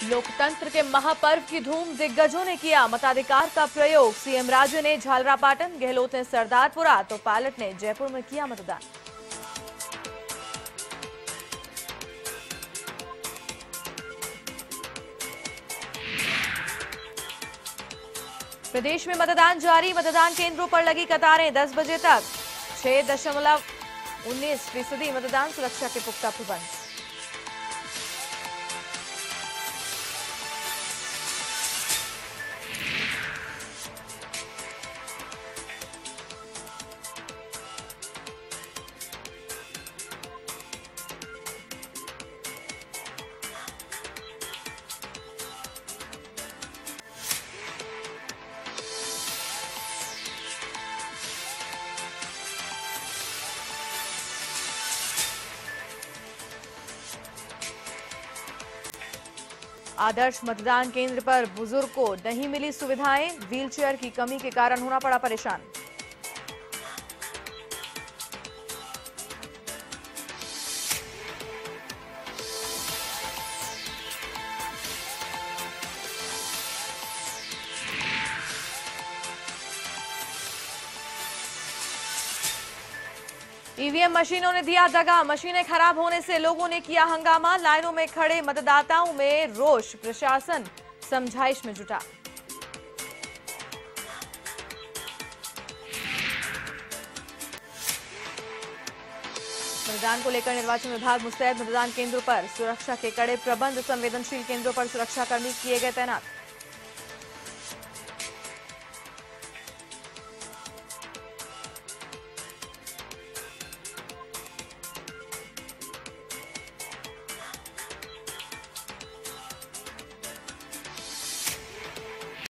लोकतंत्र के महापर्व की धूम, दिग्गजों ने किया मताधिकार का प्रयोग। सीएम राजे ने झालरापाटन, गहलोत ने सरदारपुरा तो पायलट ने जयपुर में किया मतदान। प्रदेश में मतदान जारी, मतदान केंद्रों पर लगी कतारें 10 बजे तक। 6.19% मतदान, सुरक्षा के पुख्ता प्रबंध। आदर्श मतदान केंद्र पर बुजुर्ग को नहीं मिली सुविधाएं, व्हीलचेयर की कमी के कारण होना पड़ा परेशान। ईवीएम मशीनों ने दिया दगा, मशीनें खराब होने से लोगों ने किया हंगामा। लाइनों में खड़े मतदाताओं में रोष, प्रशासन समझाइश में जुटा। मतदान को लेकर निर्वाचन विभाग मुस्तैद, मतदान केंद्रों पर सुरक्षा के कड़े प्रबंध। संवेदनशील केंद्रों पर सुरक्षाकर्मी किए गए तैनात।